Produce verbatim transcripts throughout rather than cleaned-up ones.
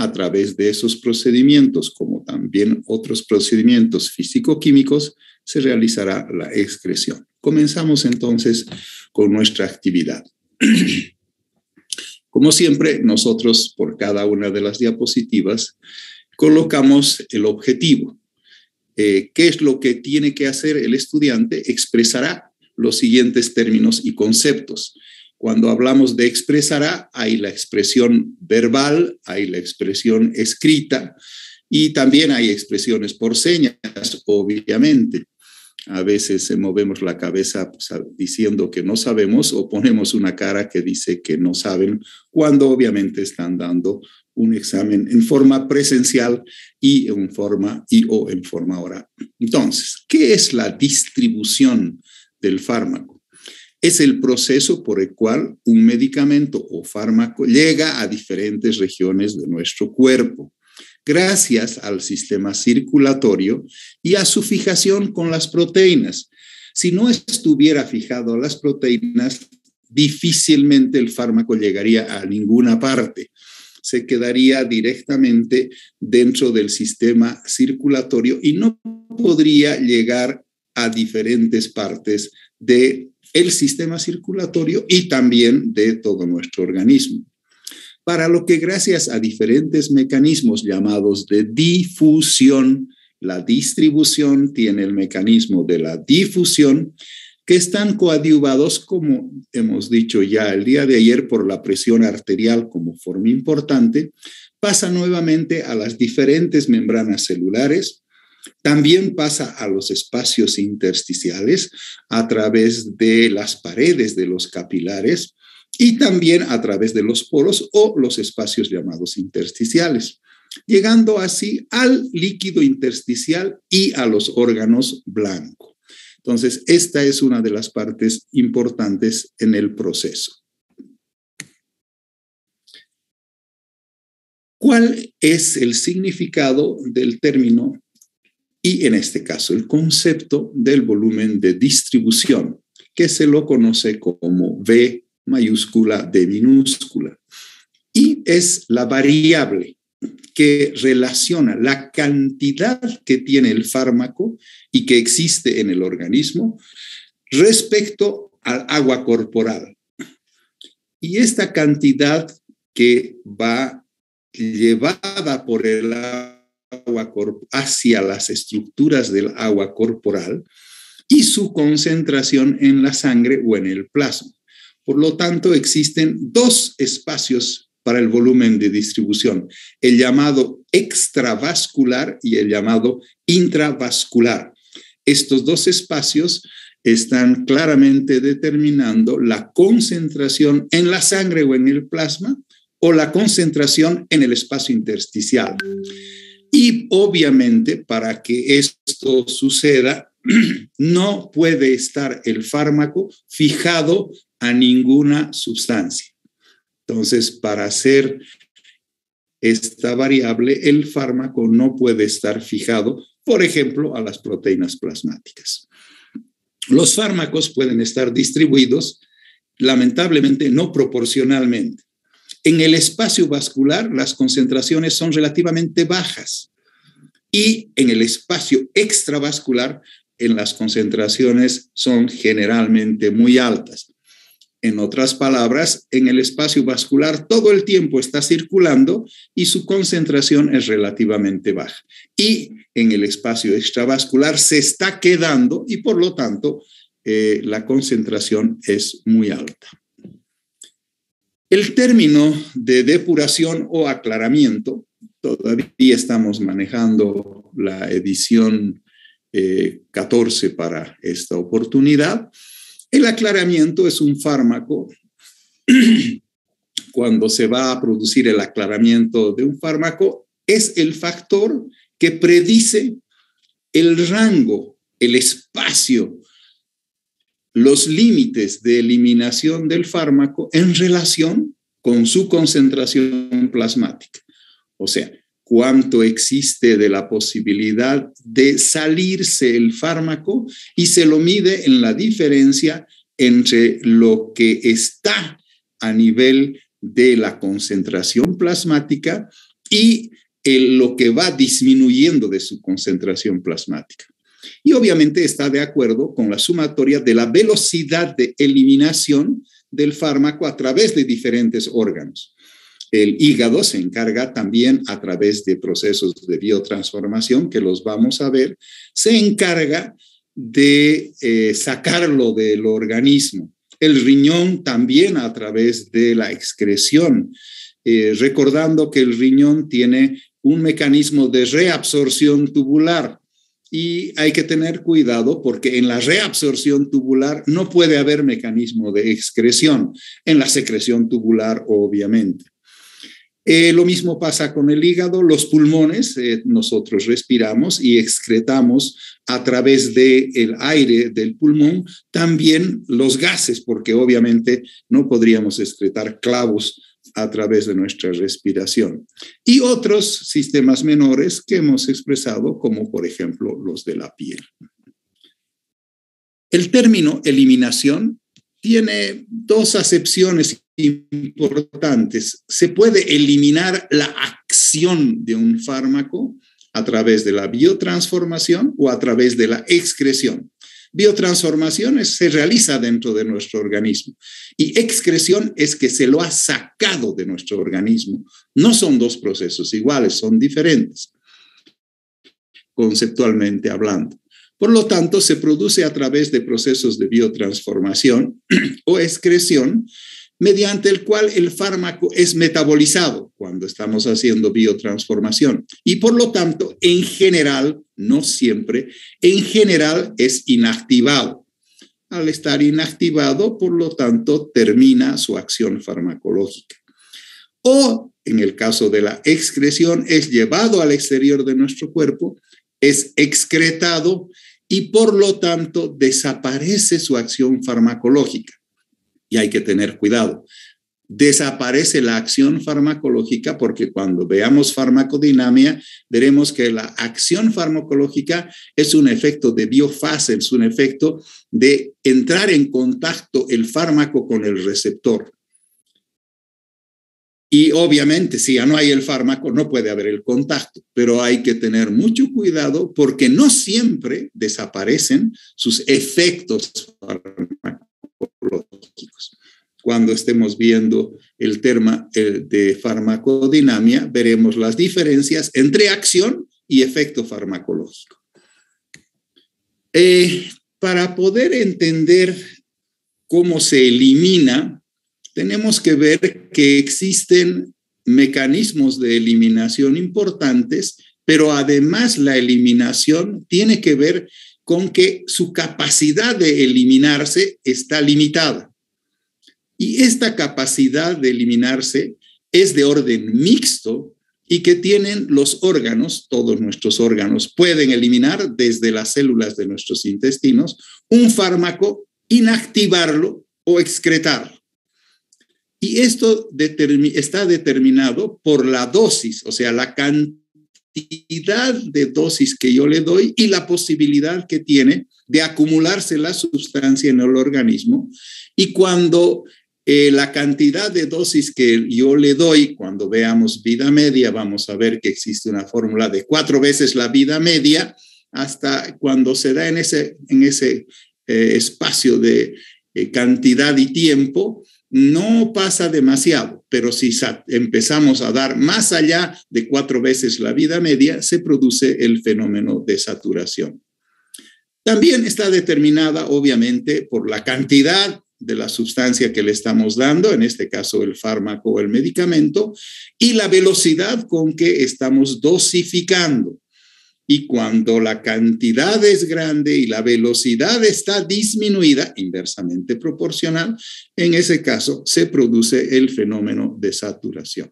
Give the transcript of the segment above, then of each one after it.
a través de esos procedimientos, como también otros procedimientos físico-químicos, se realizará la excreción. Comenzamos entonces con nuestra actividad. Como siempre, nosotros por cada una de las diapositivas colocamos el objetivo. Eh, ¿Qué es lo que tiene que hacer el estudiante? Expresará los siguientes términos y conceptos. Cuando hablamos de expresará, hay la expresión verbal, hay la expresión escrita y también hay expresiones por señas, obviamente. A veces movemos la cabeza pues, diciendo que no sabemos o ponemos una cara que dice que no saben, cuando obviamente están dando un examen en forma presencial y en forma, y, o en forma oral. Entonces, ¿qué es la distribución del fármaco? Es el proceso por el cual un medicamento o fármaco llega a diferentes regiones de nuestro cuerpo, gracias al sistema circulatorio y a su fijación con las proteínas. Si no estuviera fijado a las proteínas, difícilmente el fármaco llegaría a ninguna parte. Se quedaría directamente dentro del sistema circulatorio y no podría llegar a diferentes partes del sistema circulatorio y también de todo nuestro organismo. Para lo que gracias a diferentes mecanismos llamados de difusión, la distribución tiene el mecanismo de la difusión, que están coadyuvados, como hemos dicho ya el día de ayer, por la presión arterial como forma importante, pasa nuevamente a las diferentes membranas celulares, también pasa a los espacios intersticiales a través de las paredes de los capilares y también a través de los poros o los espacios llamados intersticiales, llegando así al líquido intersticial y a los órganos blancos. Entonces, esta es una de las partes importantes en el proceso. ¿Cuál es el significado del término y, en este caso, el concepto del volumen de distribución, que se lo conoce como V mayúscula, D minúscula? Y es la variable que relaciona la cantidad que tiene el fármaco y que existe en el organismo respecto al agua corporal. Y esta cantidad que va llevada por el agua hacia las estructuras del agua corporal y su concentración en la sangre o en el plasma. Por lo tanto, existen dos espacios para el volumen de distribución, el llamado extravascular y el llamado intravascular. Estos dos espacios están claramente determinando la concentración en la sangre o en el plasma o la concentración en el espacio intersticial. Y obviamente, para que esto suceda, no puede estar el fármaco fijado a ninguna sustancia. Entonces, para hacer esta variable, el fármaco no puede estar fijado, por ejemplo, a las proteínas plasmáticas. Los fármacos pueden estar distribuidos, lamentablemente, no proporcionalmente. En el espacio vascular, las concentraciones son relativamente bajas y en el espacio extravascular, en las concentraciones son generalmente muy altas. En otras palabras, en el espacio vascular todo el tiempo está circulando y su concentración es relativamente baja. Y en el espacio extravascular se está quedando y por lo tanto eh, la concentración es muy alta. El término de depuración o aclaramiento, todavía estamos manejando la edición eh, catorce para esta oportunidad. El aclaramiento es un fármaco. Cuando se va a producir el aclaramiento de un fármaco, es el factor que predice el rango, el espacio, los límites de eliminación del fármaco en relación con su concentración plasmática. O sea, cuánto existe de la posibilidad de salirse el fármaco y se lo mide en la diferencia entre lo que está a nivel de la concentración plasmática y el, lo que va disminuyendo de su concentración plasmática. Y obviamente está de acuerdo con la sumatoria de la velocidad de eliminación del fármaco a través de diferentes órganos. El hígado se encarga también a través de procesos de biotransformación, que los vamos a ver, se encarga de eh, sacarlo del organismo. El riñón también a través de la excreción, eh, recordando que el riñón tiene un mecanismo de reabsorción tubular y hay que tener cuidado porque en la reabsorción tubular no puede haber mecanismo de excreción, en la secreción tubular obviamente. Eh, lo mismo pasa con el hígado, los pulmones, eh, nosotros respiramos y excretamos a través del aire del pulmón también los gases, porque obviamente no podríamos excretar clavos a través de nuestra respiración. Y otros sistemas menores que hemos expresado, como por ejemplo los de la piel. El término eliminación tiene dos acepciones importantes. Se puede eliminar la acción de un fármaco a través de la biotransformación o a través de la excreción. Biotransformación es, se realiza dentro de nuestro organismo y excreción es que se lo ha sacado de nuestro organismo. No son dos procesos iguales, son diferentes, conceptualmente hablando. Por lo tanto, se produce a través de procesos de biotransformación o excreción, mediante el cual el fármaco es metabolizado cuando estamos haciendo biotransformación. Y por lo tanto, en general, no siempre, en general es inactivado. Al estar inactivado, por lo tanto, termina su acción farmacológica. O, en el caso de la excreción, es llevado al exterior de nuestro cuerpo, es excretado y por lo tanto desaparece su acción farmacológica. Y hay que tener cuidado. Desaparece la acción farmacológica porque cuando veamos farmacodinámica veremos que la acción farmacológica es un efecto de biofase, es un efecto de entrar en contacto el fármaco con el receptor. Y obviamente, si ya no hay el fármaco, no puede haber el contacto, pero hay que tener mucho cuidado porque no siempre desaparecen sus efectos farmacológicos. Cuando estemos viendo el tema de farmacodinámica, veremos las diferencias entre acción y efecto farmacológico. Eh, para poder entender cómo se elimina, tenemos que ver que existen mecanismos de eliminación importantes, pero además la eliminación tiene que ver con que su capacidad de eliminarse está limitada. Y esta capacidad de eliminarse es de orden mixto y que tienen los órganos, todos nuestros órganos pueden eliminar desde las células de nuestros intestinos un fármaco, inactivarlo o excretarlo. Y esto determi- está determinado por la dosis, o sea, la cantidad de dosis que yo le doy y la posibilidad que tiene de acumularse la sustancia en el organismo. Y cuando eh, la cantidad de dosis que yo le doy, cuando veamos vida media, vamos a ver que existe una fórmula de cuatro veces la vida media, hasta cuando se da en ese, en ese eh, espacio de eh, cantidad y tiempo, no pasa demasiado, pero si empezamos a dar más allá de cuatro veces la vida media, se produce el fenómeno de saturación. También está determinada, obviamente, por la cantidad de la sustancia que le estamos dando, en este caso el fármaco o el medicamento, y la velocidad con que estamos dosificando. Y cuando la cantidad es grande y la velocidad está disminuida, inversamente proporcional, en ese caso se produce el fenómeno de saturación.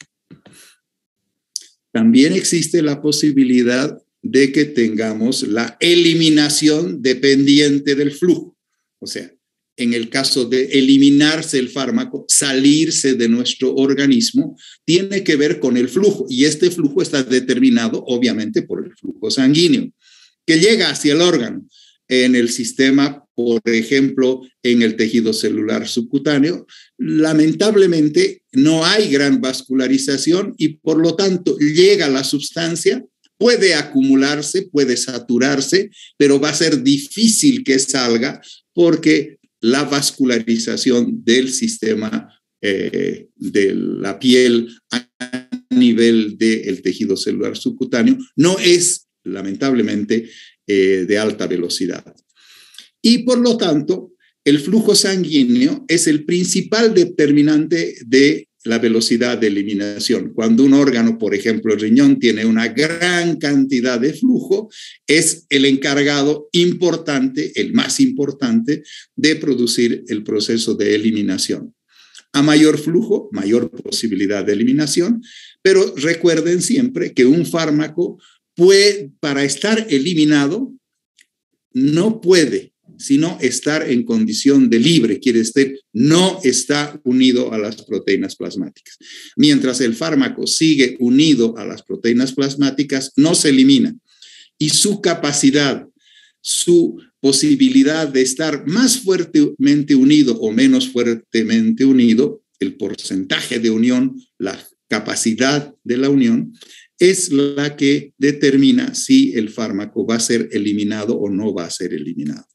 También existe la posibilidad de que tengamos la eliminación dependiente del flujo. O sea, en el caso de eliminarse el fármaco, salirse de nuestro organismo, tiene que ver con el flujo. Y este flujo está determinado, obviamente, por el flujo sanguíneo, que llega hacia el órgano. En el sistema por ejemplo, en el tejido celular subcutáneo, lamentablemente no hay gran vascularización y por lo tanto llega la sustancia, puede acumularse, puede saturarse, pero va a ser difícil que salga porque la vascularización del sistema eh, de la piel a nivel del tejido celular subcutáneo no es, lamentablemente, eh, de alta velocidad. Y por lo tanto, el flujo sanguíneo es el principal determinante de la velocidad de eliminación. Cuando un órgano, por ejemplo el riñón, tiene una gran cantidad de flujo, es el encargado importante, el más importante, de producir el proceso de eliminación. A mayor flujo, mayor posibilidad de eliminación, pero recuerden siempre que un fármaco puede, para estar eliminado, no puede sino estar en condición de libre, quiere decir, no está unido a las proteínas plasmáticas. Mientras el fármaco sigue unido a las proteínas plasmáticas, no se elimina. Y su capacidad, su posibilidad de estar más fuertemente unido o menos fuertemente unido, el porcentaje de unión, la capacidad de la unión, es la que determina si el fármaco va a ser eliminado o no va a ser eliminado.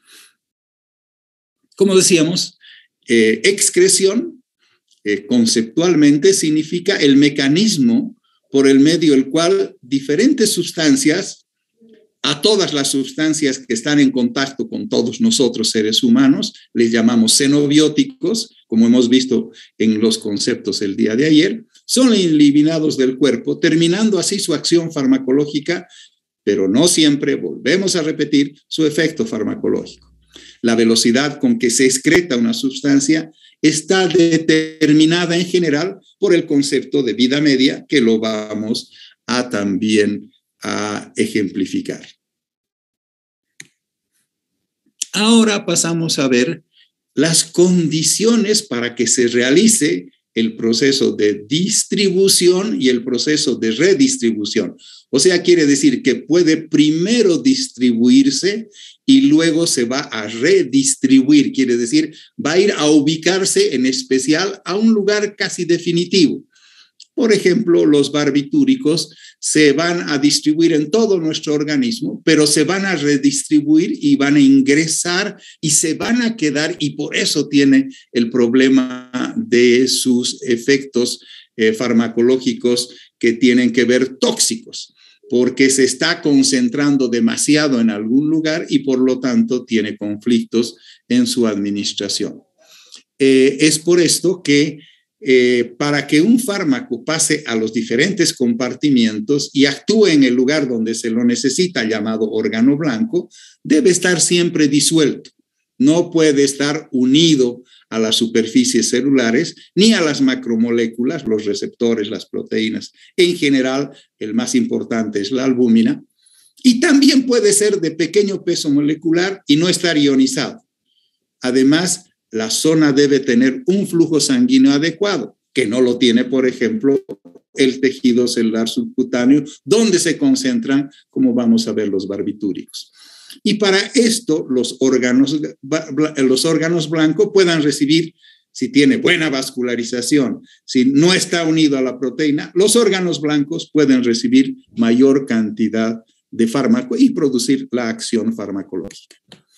Como decíamos, eh, excreción eh, conceptualmente significa el mecanismo por el medio del cual diferentes sustancias, a todas las sustancias que están en contacto con todos nosotros seres humanos, les llamamos xenobióticos, como hemos visto en los conceptos el día de ayer, son eliminados del cuerpo, terminando así su acción farmacológica, pero no siempre, volvemos a repetir, su efecto farmacológico. La velocidad con que se excreta una sustancia está determinada en general por el concepto de vida media, que lo vamos a también a ejemplificar. Ahora pasamos a ver las condiciones para que se realice el proceso de distribución y el proceso de redistribución. O sea, quiere decir que puede primero distribuirse y luego se va a redistribuir, quiere decir, va a ir a ubicarse en especial a un lugar casi definitivo. Por ejemplo, los barbitúricos se van a distribuir en todo nuestro organismo, pero se van a redistribuir y van a ingresar y se van a quedar, y por eso tiene el problema de sus efectos eh, farmacológicos que tienen que ver tóxicos, porque se está concentrando demasiado en algún lugar y por lo tanto tiene conflictos en su administración. Eh, es por esto que Eh, para que un fármaco pase a los diferentes compartimientos y actúe en el lugar donde se lo necesita, llamado órgano blanco, debe estar siempre disuelto. No puede estar unido a las superficies celulares ni a las macromoléculas, los receptores, las proteínas. En general, el más importante es la albúmina. Y también puede ser de pequeño peso molecular y no estar ionizado. Además, la zona debe tener un flujo sanguíneo adecuado, que no lo tiene, por ejemplo, el tejido celular subcutáneo, donde se concentran, como vamos a ver, los barbitúricos. Y para esto, los órganos, los órganos blancos puedan recibir, si tiene buena vascularización, si no está unido a la proteína, los órganos blancos pueden recibir mayor cantidad de fármaco y producir la acción farmacológica.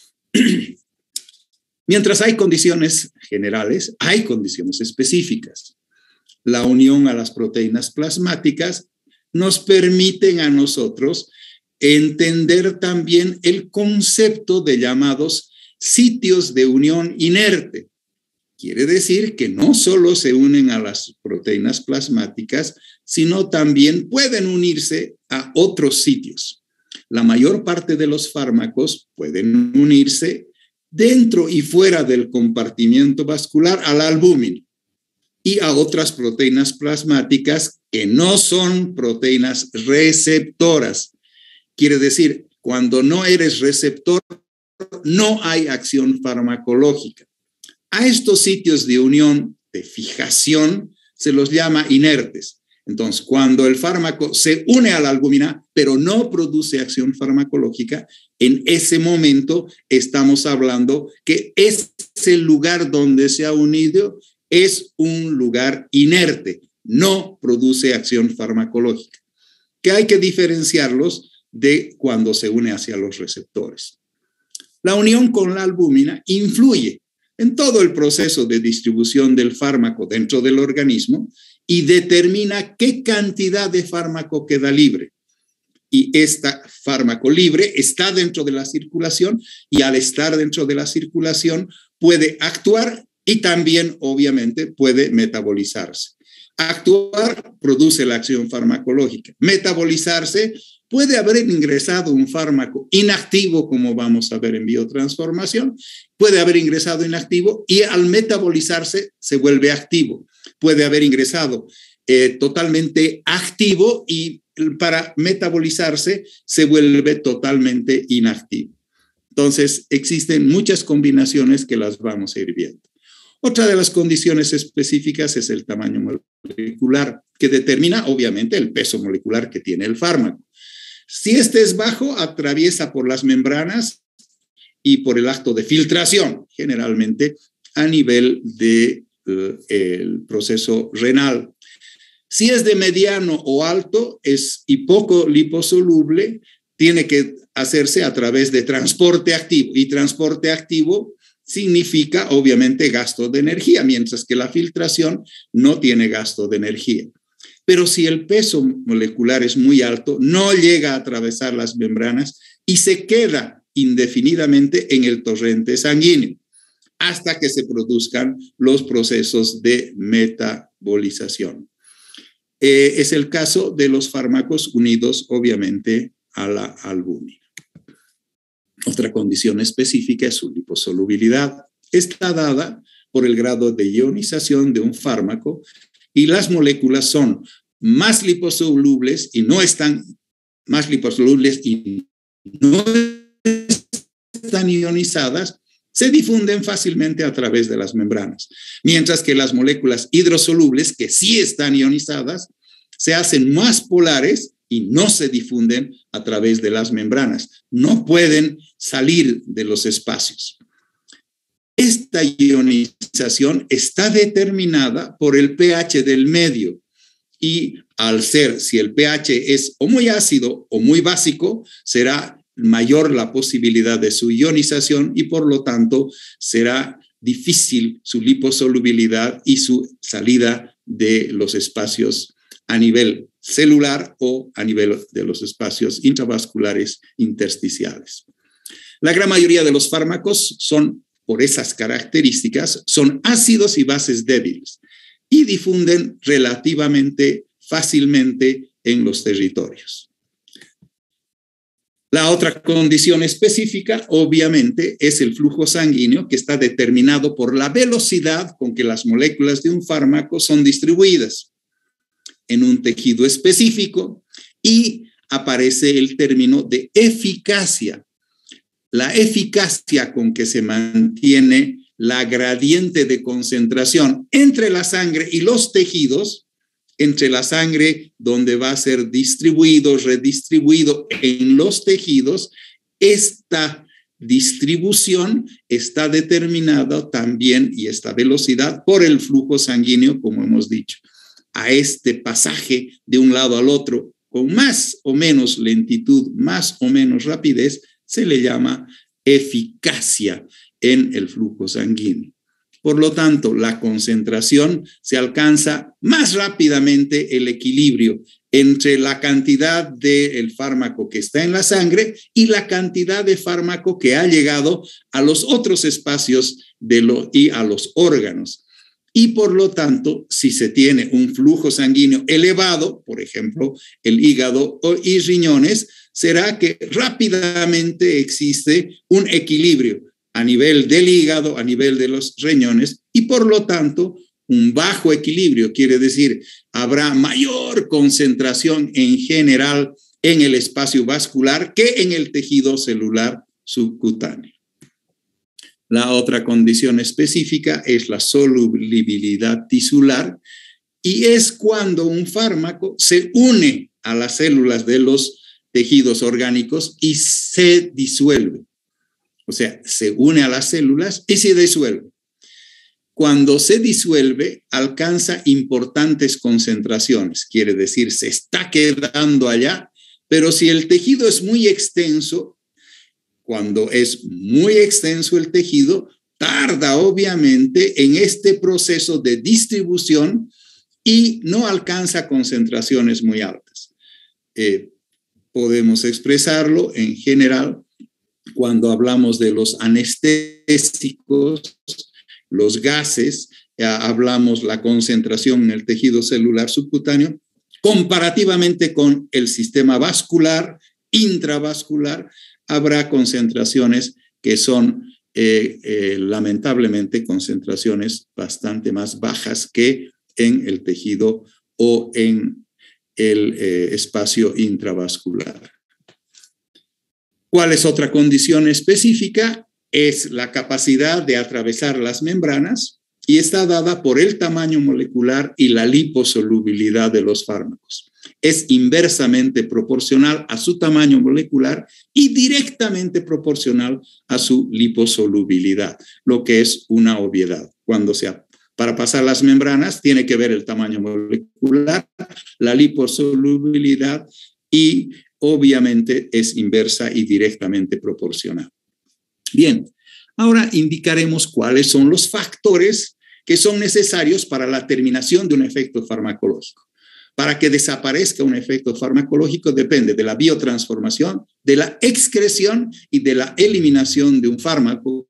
Mientras hay condiciones generales, hay condiciones específicas. La unión a las proteínas plasmáticas nos permiten a nosotros entender también el concepto de llamados sitios de unión inerte. Quiere decir que no solo se unen a las proteínas plasmáticas, sino también pueden unirse a otros sitios. La mayor parte de los fármacos pueden unirse dentro y fuera del compartimiento vascular a la albúmina y a otras proteínas plasmáticas que no son proteínas receptoras. Quiere decir, cuando no eres receptor, no hay acción farmacológica. A estos sitios de unión, de fijación, se los llama inertes. Entonces, cuando el fármaco se une a la albúmina, pero no produce acción farmacológica, en ese momento estamos hablando que ese lugar donde se ha unido es un lugar inerte, no produce acción farmacológica, que hay que diferenciarlos de cuando se une hacia los receptores. La unión con la albúmina influye en todo el proceso de distribución del fármaco dentro del organismo y determina qué cantidad de fármaco queda libre. Y este fármaco libre está dentro de la circulación y al estar dentro de la circulación puede actuar y también, obviamente, puede metabolizarse. Actuar produce la acción farmacológica. Metabolizarse puede haber ingresado un fármaco inactivo, como vamos a ver en biotransformación, puede haber ingresado inactivo y al metabolizarse se vuelve activo. Puede haber ingresado eh, totalmente activo y para metabolizarse se vuelve totalmente inactivo. Entonces, existen muchas combinaciones que las vamos a ir viendo. Otra de las condiciones específicas es el tamaño molecular, que determina, obviamente, el peso molecular que tiene el fármaco. Si este es bajo, atraviesa por las membranas y por el acto de filtración, generalmente a nivel del de, proceso renal. Si es de mediano o alto, es y poco liposoluble, tiene que hacerse a través de transporte activo. Y transporte activo significa, obviamente, gasto de energía, mientras que la filtración no tiene gasto de energía. Pero si el peso molecular es muy alto, no llega a atravesar las membranas y se queda indefinidamente en el torrente sanguíneo hasta que se produzcan los procesos de metabolización. Eh, es el caso de los fármacos unidos, obviamente, a la albúmina. Otra condición específica es su liposolubilidad. Está dada por el grado de ionización de un fármaco y las moléculas son más liposolubles y no están más liposolubles y no están ionizadas, se difunden fácilmente a través de las membranas, mientras que las moléculas hidrosolubles, que sí están ionizadas, se hacen más polares y no se difunden a través de las membranas, no pueden salir de los espacios. Esta ionización está determinada por el pH del medio y al ser, si el pH es o muy ácido o muy básico, será mayor la posibilidad de su ionización y por lo tanto será difícil su liposolubilidad y su salida de los espacios a nivel celular o a nivel de los espacios intravasculares intersticiales. La gran mayoría de los fármacos son, por esas características, son ácidos y bases débiles y difunden relativamente fácilmente en los territorios. La otra condición específica, obviamente, es el flujo sanguíneo, que está determinado por la velocidad con que las moléculas de un fármaco son distribuidas en un tejido específico y aparece el término de eficacia. La eficacia con que se mantiene la gradiente de concentración entre la sangre y los tejidos, entre la sangre donde va a ser distribuido, redistribuido en los tejidos, esta distribución está determinada también y esta velocidad por el flujo sanguíneo, como hemos dicho. A este pasaje de un lado al otro con más o menos lentitud, más o menos rapidez, se le llama eficacia en el flujo sanguíneo. Por lo tanto, la concentración se alcanza más rápidamente el equilibrio entre la cantidad del fármaco que está en la sangre y la cantidad de fármaco que ha llegado a los otros espacios de lo, y a los órganos. Y por lo tanto, si se tiene un flujo sanguíneo elevado, por ejemplo, el hígado y riñones, será que rápidamente existe un equilibrio a nivel del hígado, a nivel de los riñones, y por lo tanto, un bajo equilibrio, quiere decir, habrá mayor concentración en general en el espacio vascular que en el tejido celular subcutáneo. La otra condición específica es la solubilidad tisular, y es cuando un fármaco se une a las células de los tejidos orgánicos y se disuelve. O sea, se une a las células y se disuelve. Cuando se disuelve, alcanza importantes concentraciones, quiere decir, se está quedando allá, pero si el tejido es muy extenso, cuando es muy extenso el tejido, tarda obviamente en este proceso de distribución y no alcanza concentraciones muy altas. Eh, podemos expresarlo en general cuando hablamos de los anestésicos, los gases, eh, hablamos la concentración en el tejido celular subcutáneo, comparativamente con el sistema vascular, intravascular, habrá concentraciones que son eh, eh, lamentablemente concentraciones bastante más bajas que en el tejido o en el eh, espacio intravascular. ¿Cuál es otra condición específica? Es la capacidad de atravesar las membranas y está dada por el tamaño molecular y la liposolubilidad de los fármacos. Es inversamente proporcional a su tamaño molecular y directamente proporcional a su liposolubilidad, lo que es una obviedad. Cuando sea para pasar las membranas, tiene que ver el tamaño molecular, la liposolubilidad y obviamente es inversa y directamente proporcional. Bien, ahora indicaremos cuáles son los factores que son necesarios para la terminación de un efecto farmacológico. Para que desaparezca un efecto farmacológico depende de la biotransformación, de la excreción y de la eliminación de un fármaco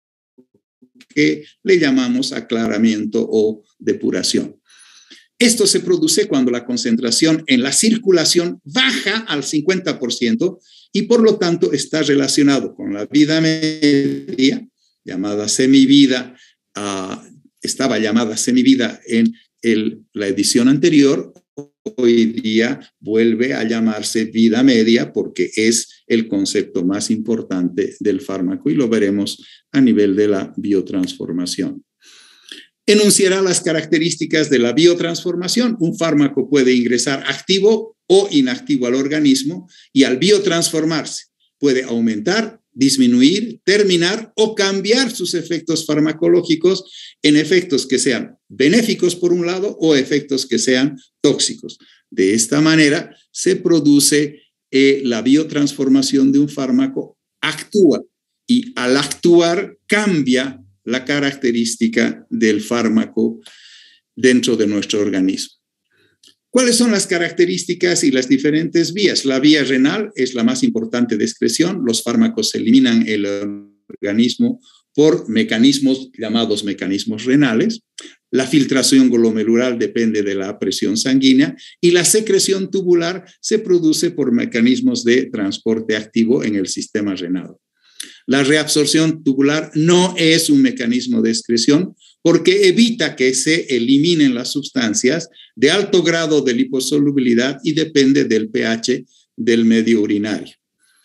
que le llamamos aclaramiento o depuración. Esto se produce cuando la concentración en la circulación baja al cincuenta por ciento y por lo tanto está relacionado con la vida media, llamada semivida, uh, estaba llamada semivida en el, la edición anterior, hoy día vuelve a llamarse vida media porque es el concepto más importante del fármaco y lo veremos a nivel de la biotransformación. Enunciará las características de la biotransformación. Un fármaco puede ingresar activo o inactivo al organismo y al biotransformarse puede aumentar, disminuir, terminar o cambiar sus efectos farmacológicos en efectos que sean benéficos por un lado o efectos que sean tóxicos. De esta manera se produce eh, la biotransformación de un fármaco, actúa y al actuar cambia la característica del fármaco dentro de nuestro organismo. ¿Cuáles son las características y las diferentes vías? La vía renal es la más importante de excreción. Los fármacos se eliminan el organismo por mecanismos llamados mecanismos renales. La filtración glomerular depende de la presión sanguínea y la secreción tubular se produce por mecanismos de transporte activo en el sistema renal. La reabsorción tubular no es un mecanismo de excreción porque evita que se eliminen las sustancias de alto grado de liposolubilidad y depende del pH del medio urinario.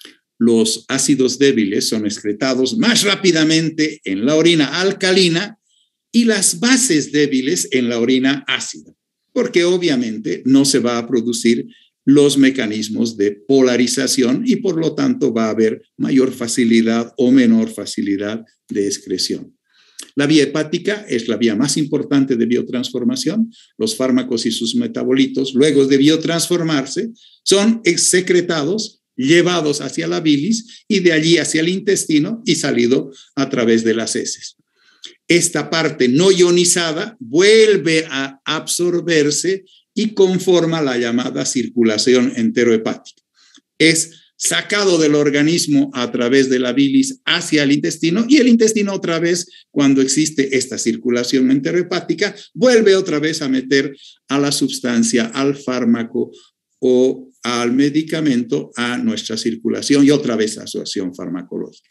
Los ácidos débiles son excretados más rápidamente en la orina alcalina y las bases débiles en la orina ácida, porque obviamente no se va a producir los mecanismos de polarización y por lo tanto va a haber mayor facilidad o menor facilidad de excreción. La vía hepática es la vía más importante de biotransformación. Los fármacos y sus metabolitos, luego de biotransformarse, son excretados, llevados hacia la bilis y de allí hacia el intestino y salido a través de las heces. Esta parte no ionizada vuelve a absorberse y conforma la llamada circulación enterohepática. Es sacado del organismo a través de la bilis hacia el intestino y el intestino otra vez, cuando existe esta circulación enterohepática, vuelve otra vez a meter a la sustancia, al fármaco o al medicamento a nuestra circulación y otra vez a su acción farmacológica.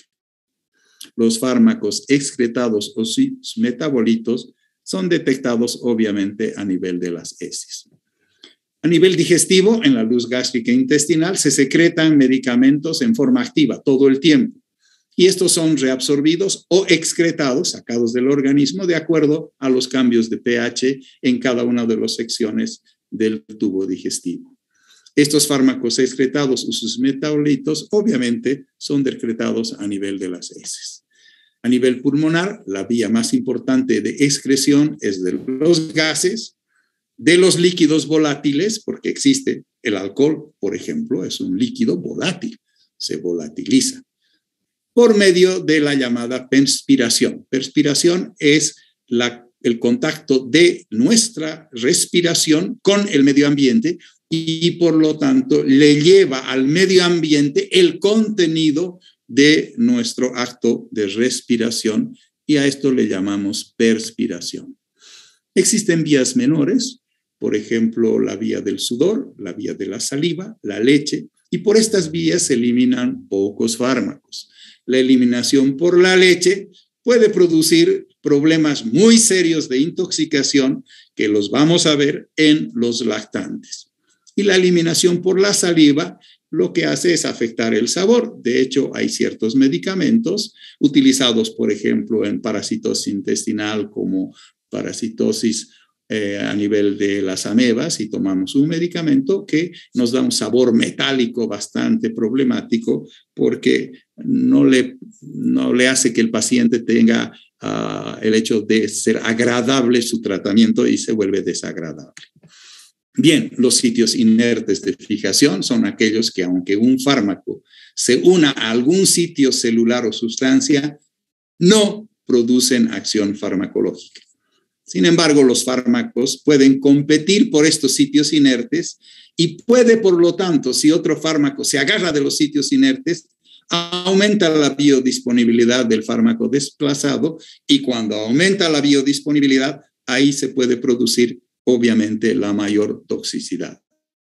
Los fármacos excretados o sus metabolitos son detectados obviamente a nivel de las heces. A nivel digestivo, en la luz gástrica intestinal, se secretan medicamentos en forma activa todo el tiempo. y estos son reabsorbidos o excretados, sacados del organismo, de acuerdo a los cambios de pH en cada una de las secciones del tubo digestivo. Estos fármacos excretados o sus metabolitos obviamente son decretados a nivel de las heces. A nivel pulmonar, la vía más importante de excreción es de los gases, de los líquidos volátiles, porque existe el alcohol, por ejemplo, es un líquido volátil, se volatiliza, por medio de la llamada perspiración. Perspiración es la, el contacto de nuestra respiración con el medio ambiente y por lo tanto le lleva al medio ambiente el contenido de nuestro acto de respiración y a esto le llamamos perspiración. Existen vías menores, por ejemplo, la vía del sudor, la vía de la saliva, la leche, y por estas vías se eliminan pocos fármacos. La eliminación por la leche puede producir problemas muy serios de intoxicación que los vamos a ver en los lactantes. Y la eliminación por la saliva lo que hace es afectar el sabor. De hecho, hay ciertos medicamentos utilizados, por ejemplo, en parasitosis intestinal como parasitosis eh, a nivel de las amebas y tomamos un medicamento que nos da un sabor metálico bastante problemático porque no le, no le hace que el paciente tenga uh, el hecho de ser agradable su tratamiento y se vuelve desagradable. Bien, los sitios inertes de fijación son aquellos que aunque un fármaco se una a algún sitio celular o sustancia, no producen acción farmacológica. Sin embargo, los fármacos pueden competir por estos sitios inertes y puede, por lo tanto, si otro fármaco se agarra de los sitios inertes, aumenta la biodisponibilidad del fármaco desplazado y cuando aumenta la biodisponibilidad, ahí se puede producir obviamente la mayor toxicidad.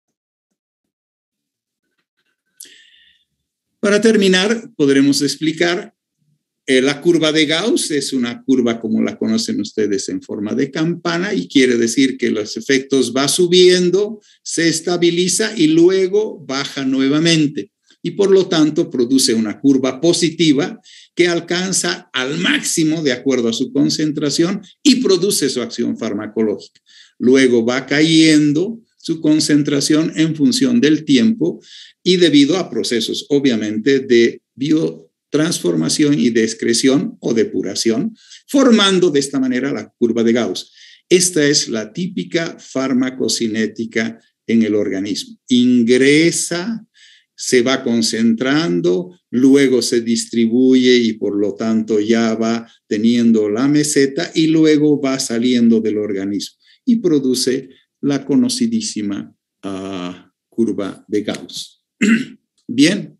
Para terminar, podremos explicar eh, la curva de Gauss. Es una curva como la conocen ustedes en forma de campana y quiere decir que los efectos va subiendo, se estabiliza y luego baja nuevamente. Y por lo tanto produce una curva positiva que alcanza al máximo de acuerdo a su concentración y produce su acción farmacológica. Luego va cayendo su concentración en función del tiempo y debido a procesos, obviamente, de biotransformación y de excreción o depuración, formando de esta manera la curva de Gauss. Esta es la típica farmacocinética en el organismo. Ingresa, se va concentrando, luego se distribuye y por lo tanto ya va teniendo la meseta y luego va saliendo del organismo y produce la conocidísima uh, curva de Gauss. Bien,